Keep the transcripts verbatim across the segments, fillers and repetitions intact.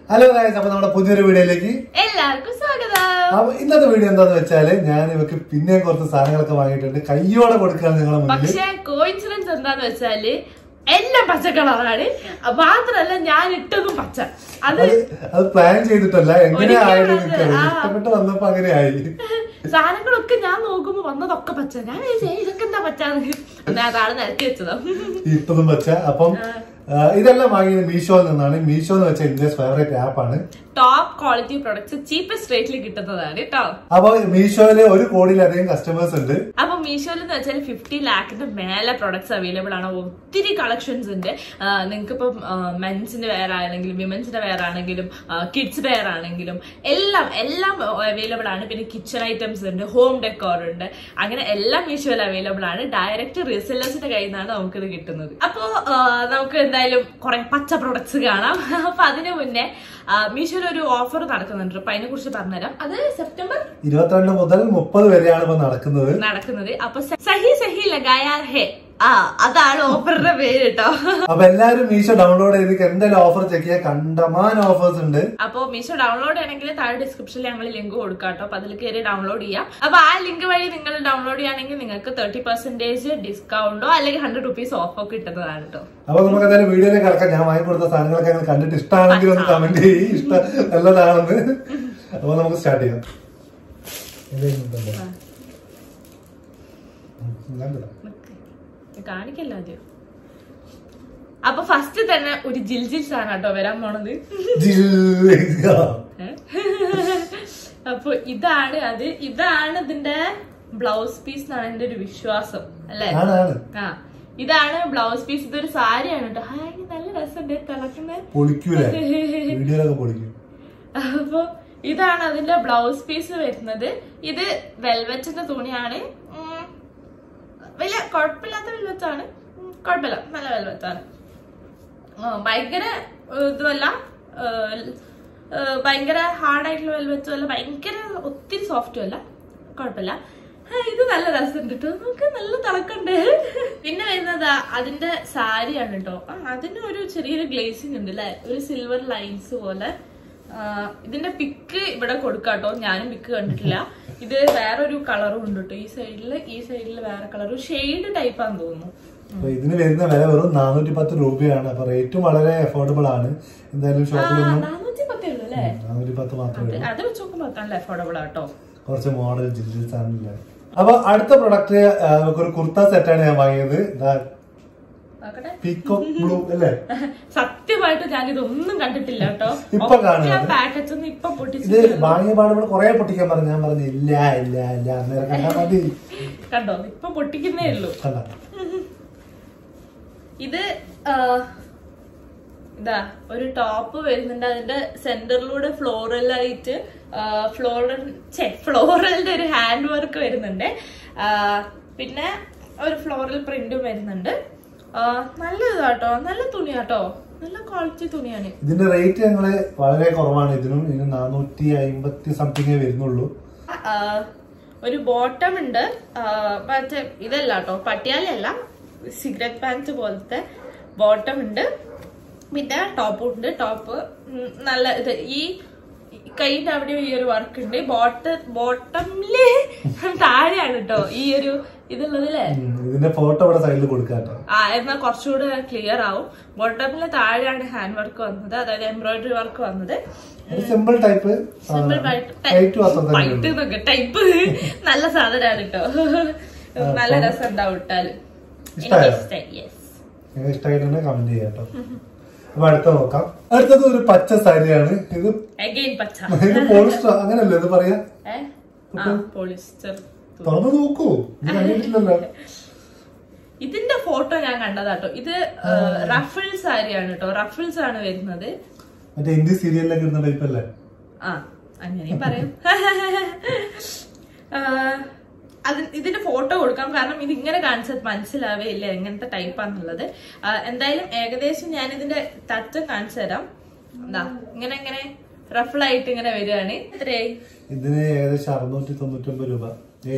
Hello guys, അപ്പൊ നമ്മുടെ പുതിയൊരു വീഡിയോയിലേക്ക് എല്ലാവർക്കും സ്വാഗതം. അപ്പൊ ഇന്നത്തെ വീഡിയോ എന്താന്ന് വെച്ചാല് ഞാൻ ഇവർക്ക് പിന്നെ കുറച്ച് സാധനങ്ങളൊക്കെ വാങ്ങിയിട്ടുണ്ട്, കയ്യോടെ കൊടുക്കാൻ നിങ്ങളെ മുന്നിൽ. പക്ഷെ കോയിൻസിഡൻസ് എന്താന്ന് വെച്ചാല് എല്ലാം പച്ച കളറാണ്, മാത്രല്ല ഞാൻ ഇട്ടതും പച്ച. അത് അത് പ്ലാൻ ചെയ്തിട്ടല്ല, എങ്ങനെ ആയത് ഇഷ്ടപ്പെട്ട് വന്നപ്പോ അങ്ങനെ ആയി. സാധനങ്ങളൊക്കെ ഞാൻ നോക്കുമ്പോ വന്നതൊക്കെ പച്ച. ഞാൻ ഇതൊക്കെ എന്താ പച്ചാന്ന് അതാണ് നിരത്തി വെച്ചതോ ഇട്ടതും പച്ച. അപ്പം ഇതെല്ലാം വാങ്ങിയത് മീഷോയിൽ നിന്നാണ്. മീഷോ എന്ന് വെച്ചാൽ ഇന്ത്യസ് ഫേവറേറ്റ് ആപ്പ് ആണ്. ടോപ്പ് ക്വാളിറ്റി പ്രൊഡക്ട്സ് ചീപ്പസ്റ്റ് റേറ്റിൽ കിട്ടുന്നതാണ് കേട്ടോ. അപ്പൊ മീഷോയില് ഒരു കോടിയിലധികം കസ്റ്റമേഴ്സ് ഉണ്ട്. അപ്പൊ മീഷോയിൽ എന്ന് വെച്ചാൽ ഫിഫ്റ്റി ലാഖിന്റെ മേലെ പ്രൊഡക്ട്സ് അവൈലബിൾ ആണ്. ഒത്തിരി കളക്ഷൻസ് ഉണ്ട്. നിങ്ങൾക്ക് ഇപ്പം മെൻസിന്റെ വെയർ ആണെങ്കിലും വിമൻസിന്റെ വെയർ ആണെങ്കിലും കിഡ്സ് വെയർ ആണെങ്കിലും എല്ലാം എല്ലാം അവൈലബിൾ ആണ്. പിന്നെ കിച്ചൺ ഐറ്റംസ് ഉണ്ട്, ഹോം ഡെക്കോർ ഉണ്ട്, അങ്ങനെ എല്ലാം മീഷോയിൽ അവൈലബിൾ ആണ്. ഡയറക്റ്റ് റീസെല്ലേഴ്സിന്റെ കയ്യിൽ നിന്നാണ് നമുക്കിത് കിട്ടുന്നത്. അപ്പോ നമുക്ക് എന്തായാലും കുറെ പച്ച പ്രൊഡക്ട്സ് കാണാം. അപ്പൊ അതിനു മുന്നേ മീഷോയിൽ ഒരു ഓഫർ നടക്കുന്നുണ്ട്. അപ്പൊ അതിനെ കുറിച്ച് പറഞ്ഞുതരാം. അത് സെപ്റ്റംബർ ഇരുപത്തിരണ്ട് മുതൽ മുപ്പത് വരെയാണ് ഇപ്പൊ നടക്കുന്നത് നടക്കുന്നത് അപ്പൊ സഹി സഹി ലഗായാർ ഹേ, ആ അതാണ് ഓഫറിന്റെ പേര് കേട്ടോ. അപ്പൊ എല്ലാരും മീഷോ ഡൗൺലോഡ് ചെയ്ത് എന്തായാലും ഓഫർ ചെക്ക് ചെയ്യാൻ, കണ്ടമാൻ ഓഫേഴ്സ് ഉണ്ട്. അപ്പൊ മീഷോ ഡൗൺലോഡ് ചെയ്യണമെങ്കിൽ താഴെ ഡിസ്ക്രിപ്ഷനിൽ ഞങ്ങൾ ലിങ്ക് കൊടുക്കാം കേട്ടോ. അപ്പൊ അതിൽ കയറി ഡൗൺലോഡ് ചെയ്യാം. അപ്പൊ ആ ലിങ്ക് വഴി നിങ്ങൾ ഡൗൺലോഡ് ചെയ്യുകയാണെങ്കിൽ നിങ്ങൾക്ക് തേർട്ടി പെർസെന്റേജ് ഡിസ്കൗണ്ടോ അല്ലെങ്കിൽ ഹൺഡ്രഡ് റുപ്പീസ് ഓഫോ കിട്ടുന്നതാണ് കേട്ടോ. അപ്പൊ നമുക്ക് എന്തായാലും വീഡിയോയിലേക്ക് കിടക്കാം. ഞാൻ വാങ്ങി കൊടുത്ത സാധനങ്ങളൊക്കെ കണ്ടിട്ട് ഇഷ്ടമാണെങ്കിൽ ഒന്ന് കമന്റ് ചെയ്യും, ഇഷ്ടം നല്ലതാണെന്ന്. അപ്പൊ നമുക്ക് സ്റ്റാർട്ട് ചെയ്യാം. കാണിക്കല്ലോ ആദ്യം. അപ്പൊ ഫസ്റ്റ് തന്നെ ഒരു ജിൽ ജിൽസ് ആണ് കേട്ടോ വരാൻ പോണത്. അപ്പൊ ഇതാണ് അത്. ഇതാണ് ഇതിന്റെ ബ്ലൗസ് പീസ് എന്നാണ് എന്റെ ഒരു വിശ്വാസം, അല്ലെ? ആ, ഇതാണ് ബ്ലൗസ് പീസ്. ഇതൊരു സാരിയാണ് കേട്ടോ. ഹായ്, നല്ല രസമുണ്ട് തിളക്കുന്നത്. അപ്പൊ ഇതാണ് അതിന്റെ ബ്ലൗസ് പീസ് വരുന്നത്. ഇത് വെൽവെറ്റിന്റെ തുണിയാണ്. വലിയ കുഴപ്പമില്ലാത്ത വെൽവെറ്റാണ്, കുഴപ്പമില്ല, നല്ല വെൽവെറ്റാണ്. ഭയങ്കര ഇതുമല്ല, ഭയങ്കര ഹാർഡായിട്ടുള്ള വെൽവെറ്റും അല്ല, ഭയങ്കര ഒത്തിരി സോഫ്റ്റും അല്ല, കുഴപ്പമില്ല. ഇത് നല്ല രസമുണ്ട് കേട്ടോ, നമുക്ക് നല്ല തിളക്കണ്ട്. പിന്നെ വരുന്നത് അതിന്റെ സാരിയാണ് കേട്ടോ. അതിന് ഒരു ചെറിയൊരു ഗ്ലേസിംഗ് ഉണ്ട് അല്ലെ, ഒരു സിൽവർ ലൈൻസ് പോലെ. ഇതിന്റെ പിക്ക് ഇവിടെ കൊടുക്കാട്ടോ, ഞാനും പിക്ക് കണ്ടിട്ടില്ല. ഇത് വേറൊരു കളറും ഉണ്ട് കേട്ടോ. ഈ സൈഡില് ഈ സൈഡില് വേറെ കളർ, ഷെയ്ഡ് ടൈപ്പാന്ന് തോന്നുന്നു. ഇതിന് വരുന്ന വില വെറും നാനൂറ്റി പത്ത് രൂപയാണ്. അപ്പൊ റേറ്റും വളരെ അഫോർഡബിൾ ആണ്. എന്തായാലും ഷോപ്പിൽ നാനൂറ്റി പത്തേ ഉള്ളൂ അല്ലേ? നാനൂറ്റി പത്ത് മാത്രമേ. അത് വെച്ച് നോക്കുമ്പോ നല്ല അഫോർഡബിൾ ആട്ടോ. കുറച്ച് മോഡൽ ജിൽസ് ആണല്ലേ. അപ്പൊ അടുത്ത പ്രൊഡക്റ്റ് നമുക്കൊരു കുർത്ത സെറ്റാണ് ഞാൻ വാങ്ങിയത്. പീകോക്ക് ബ്ലൂ അല്ലേ? സത്യമായിട്ട് ഞാൻ ഇതൊന്നും കണ്ടിട്ടില്ല കേട്ടോ. ഇപ്പൊ കാണുന്നത് പാക്കറ്റ്സ് ഒന്നും ഇപ്പൊ പൊട്ടിച്ചു. ഇത് വാങ്ങിയ പാടുമ്പോൾ കൊറേ പൊട്ടിക്കാൻ പറഞ്ഞു. ഞാൻ പറഞ്ഞു ഇല്ല ഇല്ല ഇല്ല അന്നേരം കണ്ടാ മതി. കണ്ടോ, ഇപ്പൊ പൊട്ടിക്കുന്നേ ഉള്ളൂ. ഇത് ഇതാ ഒരു ടോപ്പ് വരുന്നുണ്ട്. അതിന്റെ സെന്ററിലൂടെ ഫ്ലോറലായിട്ട് ഫ്ലോറൽ ഫ്ലോറലിന്റെ ഒരു ഹാൻഡ് വർക്ക് വരുന്നുണ്ട്. പിന്നെ ഒരു ഫ്ലോറൽ പ്രിന്റും വരുന്നുണ്ട്. നല്ല ഇതാട്ടോ, നല്ല തുണിയാട്ടോ, നല്ല ക്വാളിറ്റി തുണിയാണ്. ഇതിന്റെ റേറ്റ് ഞങ്ങള് വളരെ കുറവാണ്. ഇതിനും ഇതിന് നാനൂറ്റി അമ്പത്തി സംതിങ്ങേ വരുന്നുള്ളൂ. ഒരു ബോട്ടം ഉണ്ട്, മറ്റേ ഇതല്ല കേട്ടോ, പട്ടിയാലല്ല, സിഗരറ്റ് പാൻറ് പോലത്തെ ബോട്ടം ഉണ്ട്. പിന്നെ ടോപ്പ് ഉണ്ട്. ടോപ്പ് നല്ല ഇത് ഈ കൈന്റെ അവിടെ ഈ ഒരു വർക്ക് ഉണ്ട്. ബോട്ട ബോട്ടമില് താഴെയാണ് കേട്ടോ ഈ ഒരു ഇതുള്ളത് അല്ലേ. ഇതിന്റെ ഫോട്ടോ ഇവിടെ സൈഡിൽ കൊടുക്കാം. ആ, എന്നാൽ കുറച്ചുകൂടെ ക്ലിയർ ആവും. ബോട്ടമില് താഴെയാണ് ഹാൻഡ് വർക്ക് വന്നത്, അതായത് എംബ്രോയിഡറി വർക്ക് വന്നത്. സിമ്പിൾ ടൈപ്പ്, സിമ്പിൾ ടൈപ്പ് നല്ല സാധനമാണ് കേട്ടോ. നല്ല രസം ഉണ്ടാവും ഇട്ടാല്. ഇഷ്ടമായിട്ടുണ്ടെങ്കിൽ കമന്റ് ചെയ്യാം കേട്ടോ. അപ്പൊ അടുത്ത നോക്കാം. അടുത്തത് ഒരു പച്ച സാരിയാണ്. ഇത് പോളിസ്റ്റർ അങ്ങനല്ലേ ഇത് പറയാ? പോളിസ്റ്റർ. തുറന്നു നോക്കൂ, ഇത് കണ്ടിട്ടില്ലല്ലോ. ഇതിന്റെ ഫോട്ടോ ഞാൻ കണ്ടതാട്ടോ. ഇത് റഫിൾ സാരിയാണ് കേട്ടോ. റഫിൾസ് ആണ് വരുന്നത്. മറ്റേ ഹിന്ദി സീരിയലിലൊക്കെ ഇടുന്ന ടൈപ്പ് അല്ലേ? ആ, അങ്ങനെയും പറയും. അത് ഇതിന്റെ ഫോട്ടോ കൊടുക്കാം, കാരണം ഇത് ഇങ്ങനെ കാണിച്ചാൽ മനസ്സിലാവേ ഇല്ല എങ്ങനത്തെ ടൈപ്പാന്നുള്ളത്. എന്തായാലും ഏകദേശം ഞാൻ ഇതിന്റെ തട്ട് കാണിച്ചു തരാം. എന്താ ഇങ്ങനെ ഇങ്ങനെ റഫിളായിട്ട് ഇങ്ങനെ വരികയാണ്. എത്രയായി ഇതിന്? ഏകദേശം അറുന്നൂറ്റി തൊണ്ണൂറ്റി ഒമ്പത് രൂപ.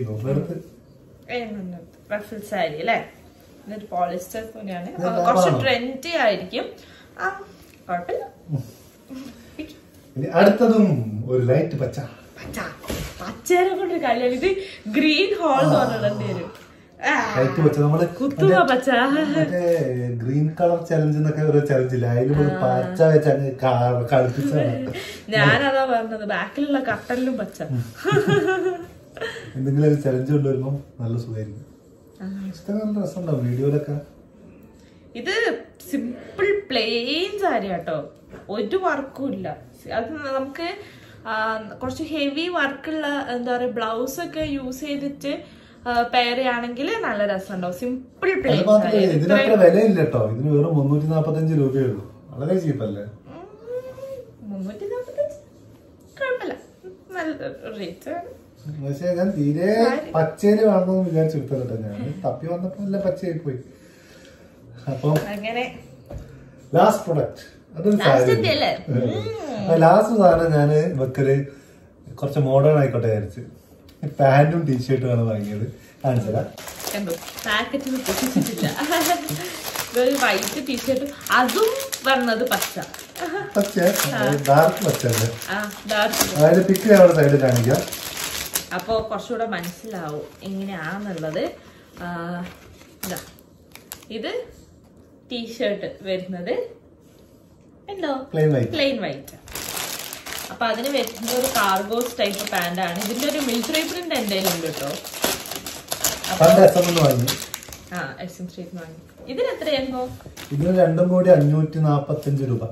റഫിൾ സാരി അല്ലേ? ഇതൊരു പോളിസ്റ്റർ തുണിയാണ്, കുറച്ച് ട്രെൻഡി ആയിരിക്കും. ആ, കുഴപ്പമില്ല. ഇനി അടുത്തതും ഒരു ലൈറ്റ് പച്ച. പച്ച പച്ചേനെ കൊണ്ട് കളിയാണ്. ഇത് ഗ്രീൻ ഹോൾ പറഞ്ഞിടേണ്ടി വരും. ലൈറ്റ് പച്ച നമ്മള് കുത്തുക പച്ച. മറ്റേ ഗ്രീൻ കളർ ചലഞ്ച് എന്നൊക്കെ ഒരു ചലഞ്ച് ഇല്ല, അതിൽ പച്ച വെച്ച് കളിപ്പിച്ചാണ്. ഞാനതാ പറഞ്ഞത്, ബാക്കിലുള്ള കട്ടലിലും പച്ച. എന്തെങ്കിലും ഒരു ചലഞ്ച് കൊണ്ടുവരുമ്പോ നല്ല സുഖമായിരിക്കും. നല്ല രസമുണ്ടാവും വീഡിയോയിലൊക്കെ. ഇത് സിമ്പിൾ പ്ലെയിൻ സാരി കേട്ടോ, ഒരു വർക്കും ഇല്ല. അത് നമുക്ക് കുറച്ച് ഹെവി വർക്കുള്ള എന്താ പറയാ ബ്ലൗസ് ഒക്കെ യൂസ് ചെയ്തിട്ട് പേരയാണെങ്കിൽ നല്ല രസമുണ്ടാവും. Simple plain. ഇതിനത്ര വിലയില്ല കേട്ടോ, ഇതിന് വെറും മുന്നൂറ്റി നാപ്പത്തി അഞ്ച് രൂപയേ ഉള്ളൂ. വളരെ ചീപ്പല്ലേ? മുന്നൂറ്റി നാപ്പത്തഞ്ച് കുഴപ്പമില്ല, നല്ല റേറ്റ്. പക്ഷെ ഞാൻ തീരെ പച്ചയില് വേണമെന്ന് വിചാരിച്ചെടുത്തല്ലോ, ഞാൻ തപ്പി വന്നപ്പോ നല്ല പച്ചയായി പോയി. അപ്പൊ അങ്ങനെ ലാസ്റ്റ് പ്രൊഡക്റ്റ്, അതൊരു സാരി. ലാസ്റ്റ് സാധനം ഞാന് വെക്കല് കുറച്ച് മോഡേൺ ആയിക്കോട്ടെ വിചാരിച്ച് പാന്റും ടീഷർട്ടും ആണ് വാങ്ങിയത്. കാണിച്ചതാ പാക്കറ്റിൽ പൊട്ടിച്ചിട്ടില്ല. ഇതൊരു വൈറ്റ് ടീഷർട്ടും, അതും പറഞ്ഞത് പച്ച പച്ച ഡാർക്ക് പച്ച അല്ലേ? ഡാർക്ക്. അതായത് പിക്ക് അവിടെ സൈഡിൽ കാണിക്കാം, അപ്പൊ കുറച്ചുകൂടെ മനസ്സിലാവും എങ്ങനെയാന്നുള്ളത്. ഇത് ടീഷർട്ട് വരുന്നത് ഉണ്ടോ പ്ലെയിൻ വൈറ്റ്. Plain white. അപ്പൊ അതിന് വരുന്നത് ഒരു കാർഗോസ് ടൈപ്പ് പാന്റ് ആണ്. ഇതിന്റെ ഒരു മിലിറ്ററി പ്രിന്റ് എന്തെങ്കിലും ഉണ്ട് കേട്ടോ. ആ എസ് എം സ്ട്രീറ്റ് വാങ്ങി. ഇതിന് എത്രയായിരുന്നു? ഇതിന് രണ്ടും കൂടി അഞ്ഞൂറ്റി നാപ്പത്തി അഞ്ച് രൂപ.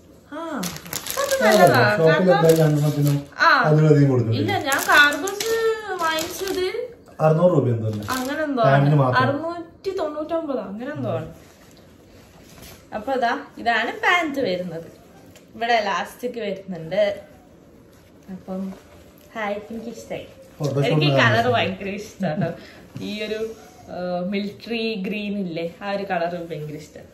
ഇല്ല, ഞാൻ കാർഗോസ് വാങ്ങിച്ചത് അറുന്നൂറ് രൂപ എന്തോ അങ്ങനെ എന്തോ അറുന്നൂറ്റി തൊണ്ണൂറ്റൊമ്പതോ അങ്ങനെ എന്തോ ആണ്. അപ്പൊ അതാ ഇതാണ് പാന്റ് വരുന്നത്. ഇവിടെ എലാസ്റ്റിക് വരുന്നുണ്ട്. അപ്പം ഹായ്, എനിക്ക് ഇഷ്ടമായി. എനിക്ക് കളർ ഭയങ്കര ഇഷ്ടമാണ്. ഈ ഒരു മിലിറ്ററി ഗ്രീൻ ഇല്ലേ, ആ ഒരു കളർ ഭയങ്കര ഇഷ്ടമാണ്.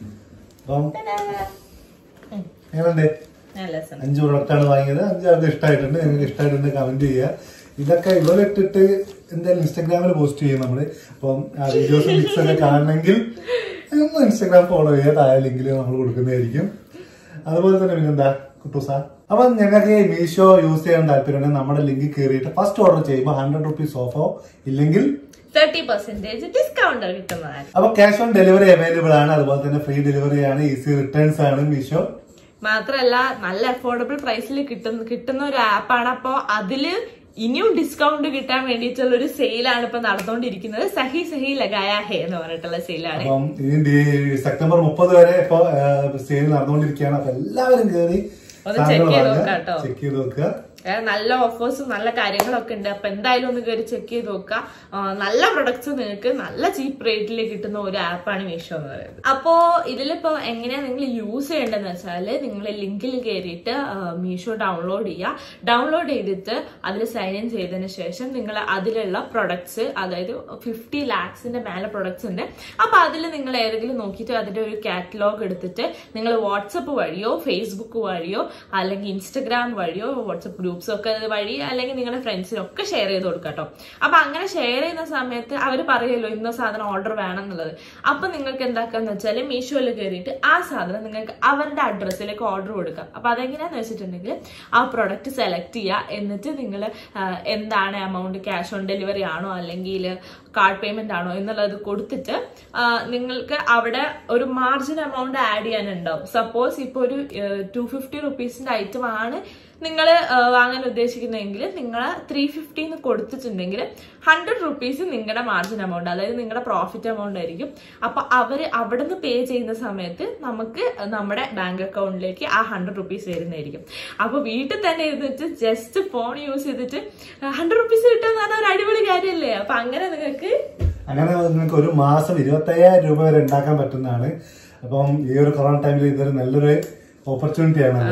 അഞ്ച് പ്രൊഡക്റ്റാണ് വാങ്ങിയത്. അഞ്ചാൾക്ക് ഇഷ്ടമായിട്ടുണ്ട്. നിങ്ങൾക്ക് ഇഷ്ടമായിട്ടുണ്ട് കമന്റ് ചെയ്യുക. ഇതൊക്കെ ഇവിടെ ഇട്ടിട്ട് എന്തായാലും ഇൻസ്റ്റാഗ്രാമിൽ പോസ്റ്റ് ചെയ്യും നമ്മള്. അപ്പം ആ വീഡിയോസ് ലിങ്ക്സ് ഒക്കെ കാണണമെങ്കിൽ ഇൻസ്റ്റാഗ്രാം ഫോളോ ചെയ്യുക, താഴെ ലിങ്കിൽ നമ്മൾ കൊടുക്കുന്നതായിരിക്കും. അതുപോലെ തന്നെ പിന്നെന്താ കുട്ടൂസ, അപ്പൊ ഞങ്ങൾക്ക് മീഷോ യൂസ് ചെയ്യാൻ താല്പര്യമുണ്ടെങ്കിൽ നമ്മുടെ ലിങ്ക് കയറിയിട്ട് ഫസ്റ്റ് ഓർഡർ ചെയ്യുമ്പോൾ ഹൺഡ്രഡ് റുപ്പീസ് ഓഫോ ഇല്ലെങ്കിൽ തേർട്ടി പെർസെന്റേജ് ഡിസ്കൗണ്ട് കിട്ടുന്നതാണ്. അപ്പൊ ക്യാഷ് ഓൺ ഡെലിവറി അവൈലബിൾ ആണ്. അതുപോലെ തന്നെ ഫ്രീ ഡെലിവറി ആണ്, ഈസി റിട്ടേൺസ് ആണ് മീഷോ. മാത്രല്ല നല്ല അഫോർഡബിൾ പ്രൈസിൽ കിട്ടുന്ന കിട്ടുന്ന ഒരു ആപ്പാണ്. അപ്പൊ അതില് ഇനിയും ഡിസ്കൗണ്ട് കിട്ടാൻ വേണ്ടിയിട്ടുള്ള ഒരു സെയിലാണ് ഇപ്പൊ നടന്നുകൊണ്ടിരിക്കുന്നത്. സഹി സഹി ലഗായ ഹേ എന്ന് പറഞ്ഞിട്ടുള്ള സെയിലാണ്. അപ്പം സെപ്റ്റംബർ മുപ്പത് വരെ ഇപ്പൊ സെയിൽ നടന്നുകൊണ്ടിരിക്കുകയാണ്. അപ്പൊ എല്ലാവരും കയറി ഒന്ന് ചെക്ക് ചെയ്ത് നോക്കാം കേട്ടോ. ചെക്ക് ചെയ്ത് നോക്കുക. നല്ല ഓഫേഴ്സും നല്ല കാര്യങ്ങളൊക്കെ ഉണ്ട്. അപ്പൊ എന്തായാലും ഒന്ന് കയറി ചെക്ക് ചെയ്ത് നോക്കുക. നല്ല പ്രൊഡക്ട്സ് നിങ്ങൾക്ക് നല്ല ചീപ്പ് റേറ്റിൽ കിട്ടുന്ന ഒരു ആപ്പാണ് മീഷോ എന്ന് പറയുന്നത്. അപ്പോ ഇതിലിപ്പോ എങ്ങനെയാ നിങ്ങൾ യൂസ് ചെയ്യേണ്ടതെന്ന് വെച്ചാല് നിങ്ങൾ ലിങ്കിൽ കയറിയിട്ട് മീഷോ ഡൗൺലോഡ് ചെയ്യുക. ഡൗൺലോഡ് ചെയ്തിട്ട് അതിൽ സൈൻ ഇൻ ചെയ്തതിന് ശേഷം നിങ്ങൾ അതിലുള്ള പ്രൊഡക്ട്സ്, അതായത് ഫിഫ്റ്റി ലാക്സിന്റെ മേലെ പ്രൊഡക്ട്സ് ഉണ്ട്. അപ്പൊ അതിൽ നിങ്ങൾ ഏതെങ്കിലും നോക്കിയിട്ട് അതിന്റെ ഒരു കാറ്റലോഗ് എടുത്തിട്ട് നിങ്ങൾ വാട്സപ്പ് വഴിയോ ഫേസ്ബുക്ക് വഴിയോ അല്ലെങ്കിൽ ഇൻസ്റ്റഗ്രാം വഴിയോ വാട്സപ്പ് ഗ്രൂപ്പ്സ് ഒക്കെ വഴി അല്ലെങ്കിൽ നിങ്ങളുടെ ഫ്രണ്ട്സിനൊക്കെ ഷെയർ ചെയ്ത് കൊടുക്കുക കേട്ടോ. അപ്പൊ അങ്ങനെ ഷെയർ ചെയ്യുന്ന സമയത്ത് അവർ പറയുമല്ലോ ഇന്ന സാധനം ഓർഡർ വേണം എന്നുള്ളത്. അപ്പൊ നിങ്ങൾക്ക് എന്താക്കാന്ന് വെച്ചാൽ മീഷോയിൽ കയറിയിട്ട് ആ സാധനം നിങ്ങൾക്ക് അവരുടെ അഡ്രസ്സിലേക്ക് ഓർഡർ കൊടുക്കാം. അപ്പൊ അതെങ്ങനെയാന്ന് വെച്ചിട്ടുണ്ടെങ്കിൽ ആ പ്രൊഡക്റ്റ് സെലക്ട് ചെയ്യുക. എന്നിട്ട് നിങ്ങൾ എന്താണ് എമൗണ്ട്, ക്യാഷ് ഓൺ ഡെലിവറി ആണോ അല്ലെങ്കിൽ കാർഡ് പേയ്മെന്റ് ആണോ എന്നുള്ളത് കൊടുത്തിട്ട് നിങ്ങൾക്ക് അവിടെ ഒരു മാർജിൻ എമൗണ്ട് ആഡ് ചെയ്യാനുണ്ടാവും. സപ്പോസ് ഇപ്പൊ ഒരു ടു ഫിഫ്റ്റി റുപ്പീസിന്റെ ഐറ്റം ആണ് നിങ്ങൾ വാങ്ങാൻ ഉദ്ദേശിക്കുന്നതെങ്കിൽ നിങ്ങൾ ത്രീ ഫിഫ്റ്റിന്ന് കൊടുത്തിട്ടുണ്ടെങ്കിൽ ഹൺഡ്രഡ് റുപ്പീസ് നിങ്ങളുടെ മാർജിൻ എമൗണ്ട്, അതായത് നിങ്ങളുടെ പ്രോഫിറ്റ് എമൗണ്ട് ആയിരിക്കും. അപ്പൊ അവര് അവിടെ നിന്ന് പേ ചെയ്യുന്ന സമയത്ത് നമുക്ക് നമ്മുടെ ബാങ്ക് അക്കൗണ്ടിലേക്ക് ആ ഹൺഡ്രഡ് റുപ്പീസ് വരുന്നതായിരിക്കും. അപ്പൊ വീട്ടിൽ തന്നെ ഇരുന്നിട്ട് ജസ്റ്റ് ഫോൺ യൂസ് ചെയ്തിട്ട് ഹൺഡ്രഡ് റുപ്പീസ് കിട്ടുന്ന പറഞ്ഞാൽ ഒരു അടിപൊളി കാര്യമല്ലേ. അപ്പൊ അങ്ങനെ നിങ്ങൾക്ക് അങ്ങനെ നിങ്ങൾക്ക് ഒരു മാസം ഇരുപത്തി അയ്യായിരം രൂപ വരെ ഉണ്ടാക്കാൻ പറ്റുന്നതാണ്. അപ്പം ഈ ഒരു കൊറോണ ടൈമിൽ ഇതൊരു നല്ലൊരു ഓപ്പർച്യൂണിറ്റി ആണ്.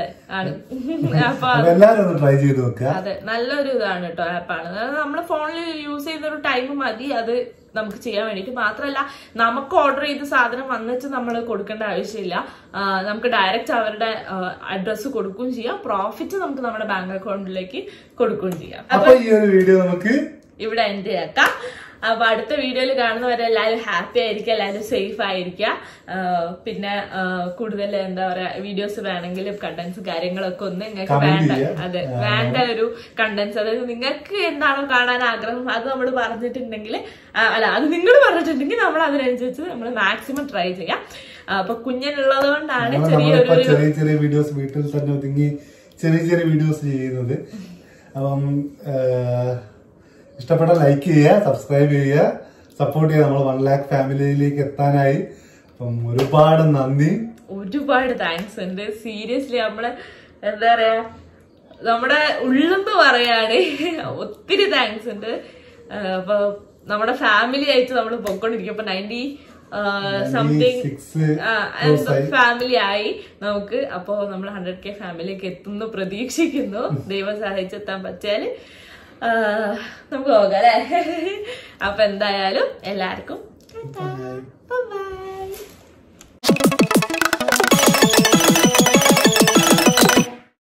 എല്ലാവരും ഒന്ന് ട്രൈ ചെയ്ത് നോക്കുക. അതെ, നല്ലൊരു ഇതാണ് കേട്ടോ ആപ്പാണ്. നമ്മൾ ഫോണിൽ യൂസ് ചെയ്യുന്ന ഒരു ടൈം മതി അത് നമുക്ക് ചെയ്യാൻ വേണ്ടിയിട്ട്. മാത്രമല്ല നമുക്ക് ഓർഡർ ചെയ്ത സാധനം വന്നിട്ട് നമ്മൾ കൊടുക്കേണ്ട ആവശ്യമില്ല. നമുക്ക് ഡയറക്റ്റ് അവരുടെ അഡ്രസ്സ് കൊടുക്കുകയും ചെയ്യാം. പ്രോഫിറ്റ് നമുക്ക് നമ്മുടെ ബാങ്ക് അക്കൗണ്ടിലേക്ക് കൊടുക്കുകയും ചെയ്യാം. അപ്പൊ ഈ ഒരു വീഡിയോ നമുക്ക് ഇവിടെ എൻഡ് ആക്കാം. അപ്പൊ അടുത്ത വീഡിയോയിൽ കാണുന്നവരെ എല്ലാവരും ഹാപ്പി ആയിരിക്കുക, എല്ലാവരും സേഫ് ആയിരിക്കുക. പിന്നെ കൂടുതൽ എന്താ പറയാ വീഡിയോസ് വേണമെങ്കിലും കണ്ടന്റ്സ് കാര്യങ്ങളൊക്കെ ഒന്ന് നിങ്ങൾക്ക് വേണ്ട അതെ വേണ്ട ഒരു കണ്ടന്റ്സ്, അതായത് നിങ്ങൾക്ക് എന്താണോ കാണാൻ ആഗ്രഹം അത് നമ്മൾ പറഞ്ഞിട്ടുണ്ടെങ്കിൽ അല്ല അത് നിങ്ങൾ പറഞ്ഞിട്ടുണ്ടെങ്കിൽ നമ്മൾ അതിനനുസരിച്ച് നമ്മൾ മാക്സിമം ട്രൈ ചെയ്യാം. അപ്പൊ കുഞ്ഞിനുള്ളത് കൊണ്ടാണ് ചെറിയൊരു ചെറിയ ചെറിയ വീഡിയോസ് വീട്ടിൽ തന്നെ ഒതുങ്ങി ചെറിയ ചെറിയ വീഡിയോസ് ചെയ്യുന്നത്. അപ്പം ഇഷ്ടപ്പെട്ട ലൈക്ക് ചെയ്യുക, സബ്സ്ക്രൈബ് ചെയ്യുക, സപ്പോർട്ട് ചെയ്യുക. നമ്മൾ വൺ ലാക്ക് ഫാമിലിയിലേക്ക് എത്താനായി. അപ്പം ഒരുപാട് നന്ദി, ഒരുപാട് താങ്ക്സ് ഉണ്ട്. സീരിയസ്ലി നമ്മള് എന്താ പറയാ നമ്മുടെ ഉള്ളെന്ന് പറയാണ്, ഒത്തിരി താങ്ക്സ് ഉണ്ട്. അപ്പൊ നമ്മുടെ ഫാമിലി ആയിട്ട് നമ്മൾ പൊയ്ക്കൊണ്ടിരിക്കും. അപ്പൊ നയൻറ്റി സംതിങ് ഫാമിലി ആയി നമുക്ക്. അപ്പോ നമ്മൾ ഹൺഡ്രഡ് കെ ഫാമിലിക്ക് എത്തുന്നു പ്രതീക്ഷിക്കുന്നു. ദൈവം സഹായിച്ചെത്താൻ പറ്റിയാല് നമുക്ക് പോകാം അല്ലെ. അപ്പൊ എന്തായാലും എല്ലാവർക്കും